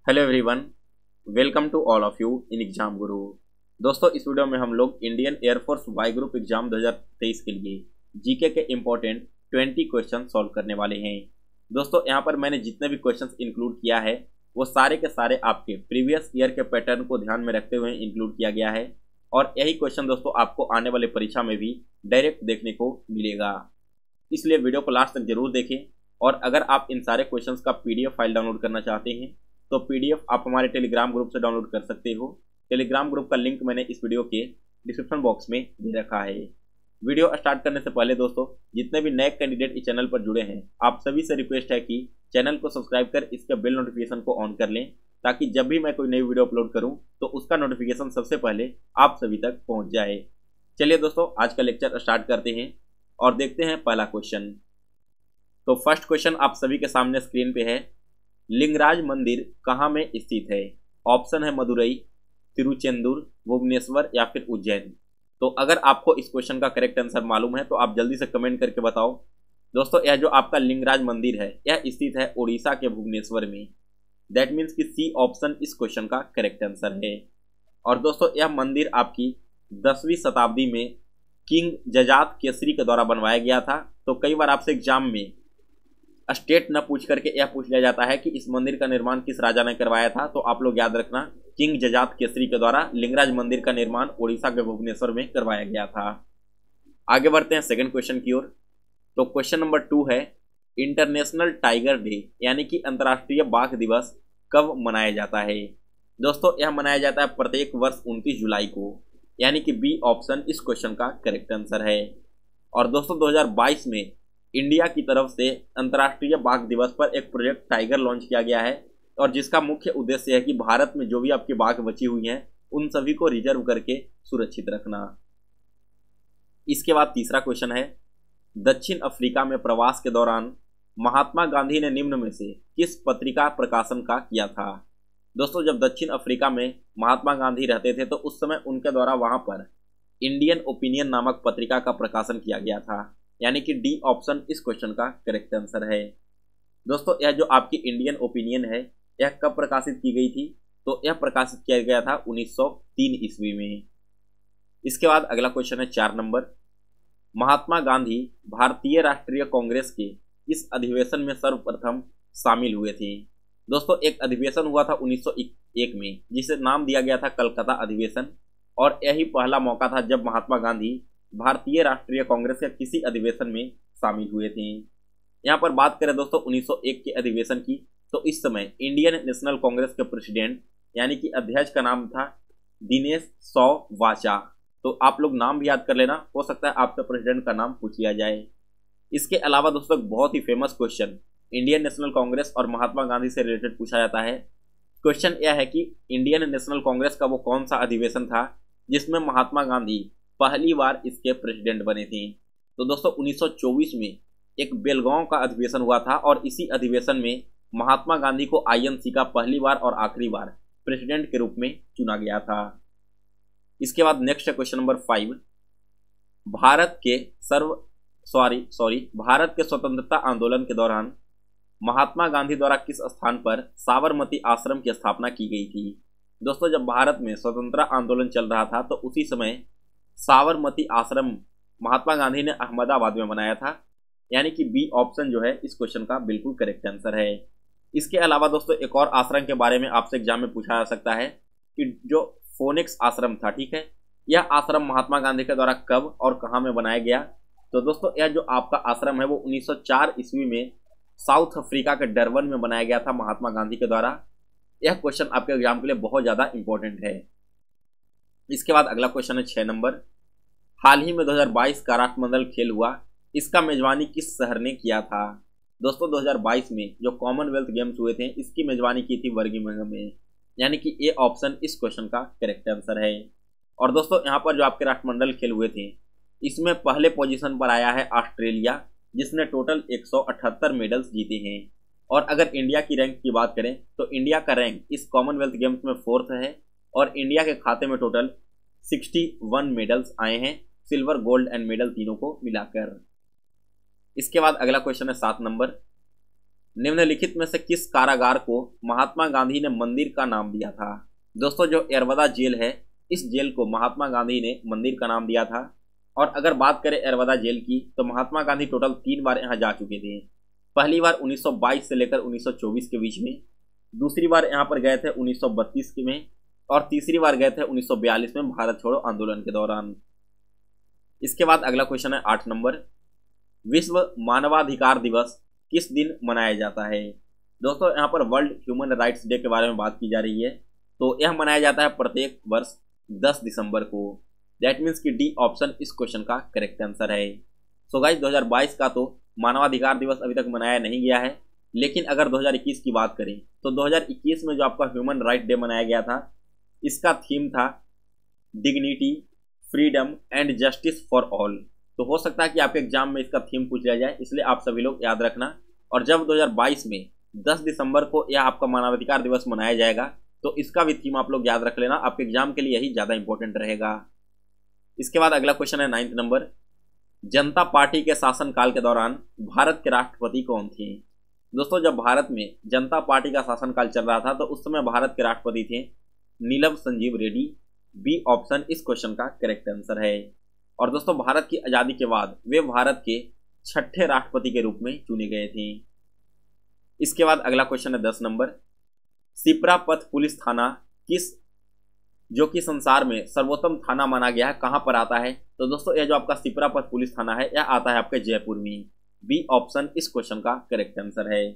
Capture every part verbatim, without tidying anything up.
Hello everyone, welcome to all of you in exam Guru. दोस्तों, इस वीडियो में हम लोग Indian air force Y group exam दो हज़ार तेईस के लिए जीके के इम्पोर्टेंट बीस क्वेश्चन सॉल्व करने वाले हैं। दोस्तों, यहाँ पर मैंने जितने भी क्वेश्चंस इंक्लूड किया है वो सारे के सारे आपके प्रीवियस ईयर के पैटर्न को ध्यान में रखते हुए इंक्लूड किया गया है और यही क्वेश्चन दोस्तों आपको आने वाले परीक्षा में भी डायरेक्ट देखने को मिलेगा। इसलिए वीडियो को लास्ट तक जरूर देखें और अगर आप इन सारे क्वेश्चंस का पीडीएफ फाइल डाउनलोड करना चाहते हैं तो पीडीएफ आप हमारे टेलीग्राम ग्रुप से डाउनलोड कर सकते हो। टेलीग्राम ग्रुप का लिंक मैंने इस वीडियो के डिस्क्रिप्शन बॉक्स में दे रखा है। वीडियो स्टार्ट करने से पहले दोस्तों, जितने भी नए कैंडिडेट इस चैनल पर जुड़े हैं आप सभी से रिक्वेस्ट है कि चैनल को सब्सक्राइब कर इसके बेल नोटिफिकेशन को ऑन कर लें ताकि जब भी मैं कोई नई वीडियो अपलोड करूं तो उसका नोटिफिकेशन सबसे पहले आप सभी तक पहुंच जाए। चलिए दोस्तों, आज का लेक्चर स्टार्ट करते हैं और देखते हैं पहला क्वेश्चन। तो फर्स्ट क्वेश्चन आप सभी के सामने स्क्रीन पे है। लिंगराज मंदिर कहाँ में स्थित है? ऑप्शन है मदुरई, तिरुचेंदूर, भुवनेश्वर या फिर उज्जैन। तो अगर आपको इस क्वेश्चन का करेक्ट आंसर मालूम है तो आप जल्दी से कमेंट करके बताओ। दोस्तों, यह जो आपका लिंगराज मंदिर है यह स्थित है उड़ीसा के भुवनेश्वर में। दैट मीन्स कि सी ऑप्शन इस क्वेश्चन का करेक्ट आंसर है। और दोस्तों, यह मंदिर आपकी दसवीं शताब्दी में किंग जजात केसरी के द्वारा बनवाया गया था। तो कई बार आपसे एग्जाम में स्टेट न पूछ करके यह पूछ लिया जाता है कि इस मंदिर का निर्माण किस राजा ने करवाया था। तो आप लोग याद रखना, किंग जजात केसरी के द्वारा लिंगराज मंदिर का निर्माण उड़ीसा के भुवनेश्वर में करवाया गया था। आगे बढ़ते हैं सेकंड क्वेश्चन की ओर। तो क्वेश्चन नंबर टू है, इंटरनेशनल टाइगर डे यानी कि अंतर्राष्ट्रीय बाघ दिवस कब मनाया जाता है? दोस्तों, यह मनाया जाता है प्रत्येक वर्ष उनतीस जुलाई को, यानी कि बी ऑप्शन इस क्वेश्चन का करेक्ट आंसर है। और दोस्तों, दो हज़ार बाईस में इंडिया की तरफ से अंतर्राष्ट्रीय बाघ दिवस पर एक प्रोजेक्ट टाइगर लॉन्च किया गया है और जिसका मुख्य उद्देश्य है कि भारत में जो भी आपकी बाघ बची हुई हैं उन सभी को रिजर्व करके सुरक्षित रखना। इसके बाद तीसरा क्वेश्चन है, दक्षिण अफ्रीका में प्रवास के दौरान महात्मा गांधी ने निम्न में से किस पत्रिका प्रकाशन का किया था? दोस्तों, जब दक्षिण अफ्रीका में महात्मा गांधी रहते थे तो उस समय उनके द्वारा वहां पर इंडियन ओपिनियन नामक पत्रिका का प्रकाशन किया गया था, यानी कि डी ऑप्शन इस क्वेश्चन का करेक्ट आंसर है। दोस्तों, यह जो आपकी इंडियन ओपिनियन है यह कब प्रकाशित की गई थी? तो यह प्रकाशित किया गया था उन्नीस सौ तीन ईस्वी में। इसके बाद अगला क्वेश्चन है चार नंबर, महात्मा गांधी भारतीय राष्ट्रीय कांग्रेस के इस अधिवेशन में सर्वप्रथम शामिल हुए थे? दोस्तों, एक अधिवेशन हुआ था उन्नीस सौ एक में जिसे नाम दिया गया था कलकत्ता अधिवेशन और यही पहला मौका था जब महात्मा गांधी भारतीय राष्ट्रीय कांग्रेस के किसी अधिवेशन में शामिल हुए थे। यहाँ पर बात करें दोस्तों उन्नीस सौ एक के अधिवेशन की, तो इस समय इंडियन नेशनल कांग्रेस के प्रेसिडेंट यानी कि अध्यक्ष का नाम था दिनेश सौवाचा। तो आप लोग नाम भी याद कर लेना, हो सकता है आपसे प्रेसिडेंट का नाम पूछ लिया जाए। इसके अलावा दोस्तों, बहुत ही famous question Indian national congress और महात्मा गांधी से रिलेटेड पूछा जाता है। क्वेश्चन यह है कि इंडियन नेशनल कांग्रेस का वो कौन सा अधिवेशन था जिसमें महात्मा गांधी पहली बार इसके प्रेसिडेंट बने थे? तो दोस्तों, उन्नीस सौ चौबीस में एक बेलगांव का अधिवेशन हुआ था और इसी अधिवेशन में महात्मा गांधी को आईएनसी का पहली बार और आखिरी बार प्रेसिडेंट के रूप में चुना गया था। इसके बाद next question number five, Bharat के सर्व सॉरी सॉरी भारत के स्वतंत्रता आंदोलन के दौरान महात्मा गांधी द्वारा किस स्थान पर साबरमती आश्रम की स्थापना की गई थी? दोस्तों, जब भारत में स्वतंत्रता आंदोलन चल रहा था तो उसी समय साबरमती आश्रम महात्मा गांधी ने अहमदाबाद में बनाया था, यानी कि बी ऑप्शन जो है इस क्वेश्चन का बिल्कुल करेक्ट आंसर है। इसके अलावा दोस्तों, एक और आश्रम के बारे में आपसे एग्जाम में पूछा जा सकता है कि जो फोनिक्स आश्रम था, ठीक है, यह आश्रम महात्मा गांधी के द्वारा कब और कहां में बनाया गया? तो दोस्तों, यह जो आपका आश्रम है वो उन्नीस सौ चार ईस्वी में साउथ अफ्रीका के डरबन में बनाया गया था महात्मा गांधी के द्वारा। यह क्वेश्चन आपके एग्जाम के लिए बहुत ज्यादा इंपॉर्टेंट है। इसके बाद अगला क्वेश्चन है छह नंबर, हाल ही में दो हज़ार बाईस का राष्ट्रमंडल खेल हुआ, इसका मेजबानी किस शहर ने किया था? दोस्तों, दो हज़ार बाईस में जो कॉमनवेल्थ गेम्स हुए थे इसकी मेजबानी की थी बर्मिंघम में, यानी कि ए ऑप्शन इस क्वेश्चन का करेक्ट आंसर है। और दोस्तों, यहाँ पर जो आपके राष्ट्रमंडल खेल हुए थे इसमें पहले पोजीशन पर आया है ऑस्ट्रेलिया जिसने टोटल एक सौ अठहत्तर मेडल्स जीते हैं। और अगर इंडिया की रैंक की बात करें तो इंडिया का रैंक इस कॉमनवेल्थ गेम्स में फोर्थ है और इंडिया के खाते में टोटल इकसठ मेडल्स आए हैं, सिल्वर, गोल्ड एंड मेडल तीनों को मिलाकर। इसके बाद अगला क्वेश्चन है सात नंबर, निम्नलिखित में से किस कारागार को महात्मा गांधी ने मंदिर का नाम दिया था? दोस्तों, जो एरवदा जेल है, इस जेल को महात्मा गांधी ने मंदिर का नाम दिया था। और अगर बात करें एरवदा जेल की, तो महात्मा गांधी टोटल तीन बार यहाँ जा चुके थे। पहली बार उन्नीस सौ बाईस से लेकर उन्नीस सौ चौबीस के बीच में, दूसरी बार यहाँ पर गए थे उन्नीस सौ बत्तीस में, और तीसरी बार गए थे उन्नीस सौ बयालीस में भारत छोड़ो आंदोलन के दौरान। इसके बाद अगला क्वेश्चन है आठ नंबर, विश्व मानवाधिकार दिवस किस दिन मनाया जाता है? दोस्तों, यहाँ पर वर्ल्ड ह्यूमन राइट्स डे के बारे में बात की जा रही है। तो यह मनाया जाता है प्रत्येक वर्ष दस दिसंबर को। दैट मीन्स कि डी ऑप्शन इस क्वेश्चन का करेक्ट आंसर है। सो गाइस, दो हज़ार बाईस का तो मानवाधिकार दिवस अभी तक मनाया नहीं गया है, लेकिन अगर दो हज़ार इक्कीस की बात करें तो दो हज़ार इक्कीस में जो आपका ह्यूमन राइट डे मनाया गया था, इसका थीम था dignity, freedom and justice for all. तो हो सकता है कि आपके एग्जाम में इसका थीम पूछ लिया जाए, इसलिए आप सभी लोग याद रखना। और जब दो हज़ार बाईस में दस दिसंबर को यह आपका मानवाधिकार दिवस मनाया जाएगा, तो इसका भी थीम आप लोग याद रख लेना, आपके एग्जाम के लिए यही ज़्यादा इंपॉर्टेंट रहेगा। इसके बाद अगला क्वेश्चन है नाइन्थ नंबर, जनता पार्टी के शासनकाल के दौरान भारत के राष्ट्रपति कौन थे? दोस्तों, जब भारत में जनता पार्टी का शासनकाल चल रहा था, तो उस समय भारत के राष्ट्रपति थे नीलम संजीव रेड्डी। बी ऑप्शन इस क्वेश्चन का करेक्ट आंसर है। और दोस्तों, भारत की आज़ादी के बाद वे भारत के छठे राष्ट्रपति के रूप में चुने गए थे। इसके बाद अगला क्वेश्चन है दस नंबर, सिप्रा पथ पुलिस थाना किस जो कि संसार में सर्वोत्तम थाना माना गया है, कहाँ पर आता है? तो दोस्तों, यह जो आपका सिप्रा पथ पुलिस थाना है, यह आता है आपके जयपुर में। बी ऑप्शन इस क्वेश्चन का करेक्ट आंसर है।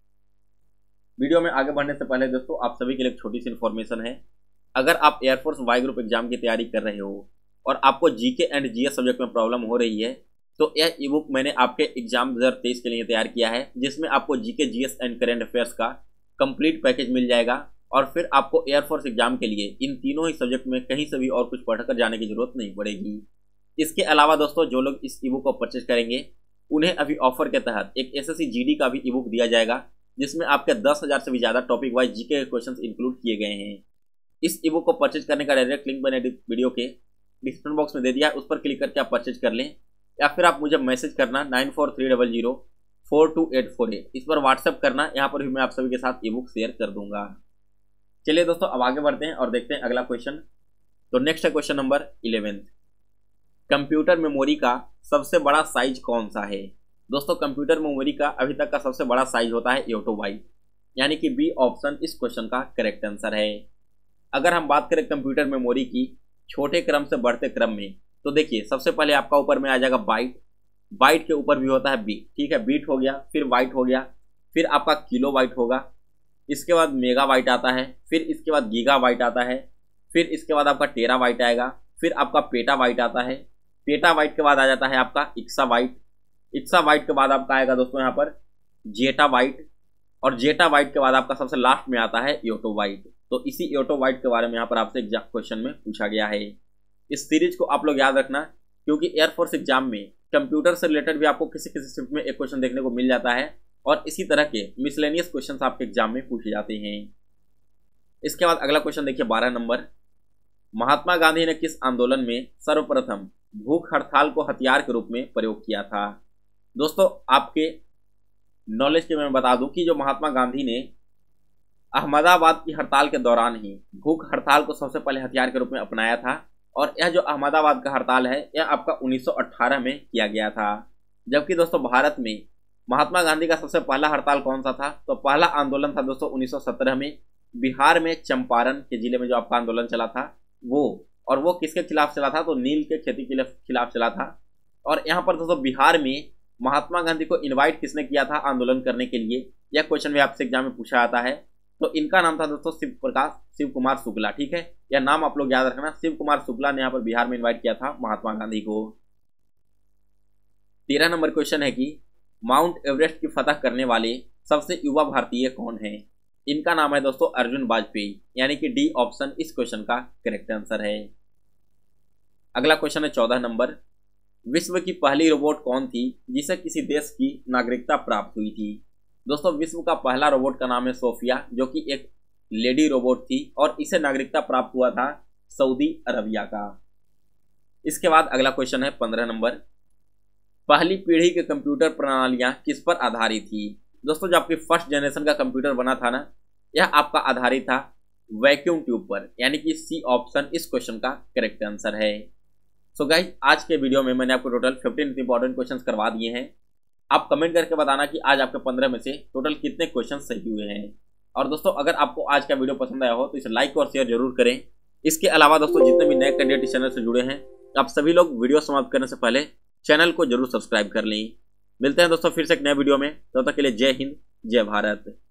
वीडियो में आगे बढ़ने से पहले दोस्तों, आप सभी के लिए एक छोटी सी इन्फॉर्मेशन है। अगर आप एयरफोर्स वाई ग्रुप एग्जाम की तैयारी कर रहे हो और आपको जीके एंड जीएस सब्जेक्ट में प्रॉब्लम हो रही है, तो यह ई बुक मैंने आपके एग्जाम दो हज़ार तेईस के लिए तैयार किया है, जिसमें आपको GK, GS and current affairs का कंप्लीट पैकेज मिल जाएगा। और फिर आपको एयरफोर्स एग्जाम के लिए इन तीनों ही सब्जेक्ट में कहीं से भी और कुछ पढ़कर जाने की जरूरत नहीं पड़ेगी। इसके अलावा दोस्तों, जो लोग इस ई बुक को परचेज करेंगे, उन्हें अभी ऑफर के तहत एक एसएससी जीडी का भी ई बुक दिया जाएगा, जिसमें आपके दस हजार से भी ज़्यादा टॉपिक वाइज जीके के क्वेश्चन इंक्लूड किए गए हैं। इस ई बुक को परचेज करने का डायरेक्ट लिंक मैंने वीडियो के डिस्क्रिप्शन बॉक्स में दे दिया है, उस पर क्लिक करके आप परचेज कर लें, या फिर आप मुझे मैसेज करना nine four three double zero four two eight four eight, इस पर व्हाट्सएप करना। यहाँ पर भी मैं आप सभी के साथ ई बुक शेयर कर दूंगा। चलिए दोस्तों, अब आगे बढ़ते हैं और देखते हैं अगला क्वेश्चन। तो नेक्स्ट है question number eleventh, computer memory का सबसे बड़ा साइज कौन सा है? दोस्तों, कंप्यूटर मेमोरी का अभी तक का सबसे बड़ा साइज होता है योटोबाइट, यानी कि बी ऑप्शन इस क्वेश्चन का करेक्ट आंसर है। अगर हम बात करें कंप्यूटर मेमोरी की छोटे क्रम से बढ़ते क्रम में, तो देखिए सबसे पहले आपका ऊपर में आ जाएगा बाइट, बाइट के ऊपर भी होता है बीट, ठीक है, बीट हो गया, फिर बाइट हो गया, फिर आपका किलो बाइट होगा, इसके बाद मेगा बाइट आता है, फिर इसके बाद गीगा बाइट आता है, फिर इसके बाद आपका टेरा बाइट आएगा, फिर आपका पेटा बाइट आता है, पेटा बाइट के बाद आ जाता है आपका इक्सा बाइट, इक्सा बाइट के बाद आपका आएगा दोस्तों यहाँ पर जेटा बाइट, और जेटा बाइट के बाद आपका सबसे लास्ट में आता है योटो बाइट। तो इसी योटो बाइट के बारे में यहाँ पर आपसे एग्जाम क्वेश्चन में पूछा गया है। इस सीरीज को आप लोग याद रखना, क्योंकि एयरफोर्स एग्जाम में कंप्यूटर से रिलेटेड भी आपको किसी किसी शिफ्ट में एक क्वेश्चन देखने को मिल जाता है, और इसी तरह के मिसलेनियस क्वेश्चंस आपके एग्जाम में पूछे जाते हैं। इसके बाद अगला क्वेश्चन देखिए बारह नंबर, महात्मा गांधी ने किस आंदोलन में सर्वप्रथम भूख हड़ताल को हथियार के रूप में प्रयोग किया था? दोस्तों, आपके नॉलेज के मैं बता दूं कि जो महात्मा गांधी ने अहमदाबाद की हड़ताल के दौरान ही भूख हड़ताल को सबसे पहले हथियार के रूप में अपनाया था, और यह जो अहमदाबाद का हड़ताल है, यह आपका उन्नीस सौ अठारह में किया गया था। जबकि दोस्तों, भारत में महात्मा गांधी का सबसे पहला हड़ताल कौन सा था? तो पहला आंदोलन था दोस्तों उन्नीस सौ सत्रह में बिहार में चंपारण के जिले में जो आपका आंदोलन चला था वो, और वो किसके खिलाफ चला था? तो नील के खेती के खिलाफ चला था। और यहाँ पर दोस्तों बिहार में महात्मा गांधी को इनवाइट किसने किया था आंदोलन करने के लिए? यह क्वेश्चन भी आपसे एग्जाम में पूछा जाता है। तो इनका नाम था दोस्तों शिव प्रकाश शिव कुमार शुक्ला, ठीक है, यह नाम आप लोग याद रखना। शिव कुमार शुक्ला ने यहाँ पर बिहार में इन्वाइट किया था महात्मा गांधी को। तेरह नंबर क्वेश्चन है कि माउंट एवरेस्ट की फतह करने वाले सबसे युवा भारतीय कौन है? इनका नाम है दोस्तों अर्जुन वाजपेयी, यानी कि डी ऑप्शन इस क्वेश्चन का करेक्ट आंसर है। अगला क्वेश्चन है चौदह नंबर, विश्व की पहली रोबोट कौन थी जिसे किसी देश की नागरिकता प्राप्त हुई थी? दोस्तों, विश्व का पहला रोबोट का नाम है सोफिया, जो कि एक लेडी रोबोट थी, और इसे नागरिकता प्राप्त हुआ था सऊदी अरबिया का। इसके बाद अगला क्वेश्चन है पंद्रह नंबर, पहली पीढ़ी के कंप्यूटर प्रणालियां किस पर आधारित थी? दोस्तों जो आपकी फर्स्ट जनरेशन का कंप्यूटर बना था ना, यह आपका आधारित था वैक्यूम ट्यूब पर, यानी कि सी ऑप्शन इस क्वेश्चन का करेक्ट आंसर है। सो so गाइस, आज के वीडियो में मैंने आपको टोटल फिफ्टीन इंपॉर्टेंट क्वेश्चंस करवा दिए हैं। आप कमेंट करके बताना कि आज आपके पंद्रह में से टोटल कितने क्वेश्चन सही हुए हैं। और दोस्तों अगर आपको आज का वीडियो पसंद आया हो तो इसे लाइक और शेयर जरूर करें। इसके अलावा दोस्तों जितने भी नए कैंडिडेट इस चैनल से जुड़े हैं, आप सभी लोग वीडियो समाप्त करने से पहले चैनल को जरूर सब्सक्राइब कर लें। मिलते हैं दोस्तों फिर से एक नए वीडियो में, तब तक के लिए जय हिंद, जय भारत।